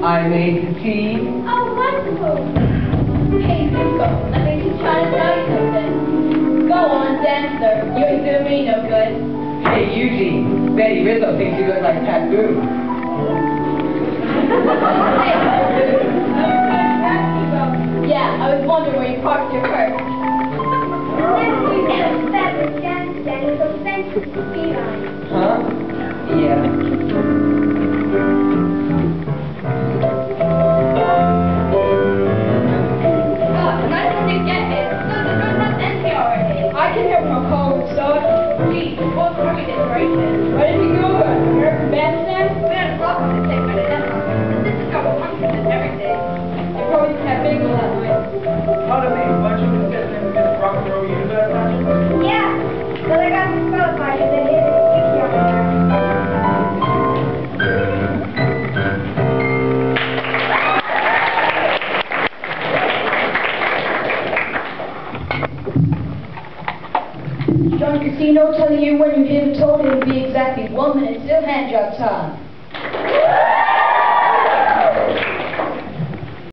I made the tea. Oh, wonderful. Hey, Zuko, let me just try to tell you something. Go on, Dancer. You ain't doing me no good. Hey, Eugene, Betty Rizzo thinks you look like Taboo. Yeah, I was wondering where you parked your car. Huh? Yeah. Nice one to get it. Look, the road has empty already. I can hear my car would start. Please, what's wrong with this racing? Where did you go? American Bandstand? We had a block on the tape by the network. This has got 100 and everything. They probably just had bagel that night. Pardon me, why don't you get them to get rock and roll universe magic? Yeah, but I got disqualified because they hit it sticky on there. John Casino telling you when you hear the tone, it will be exactly 1 minute till hand job time.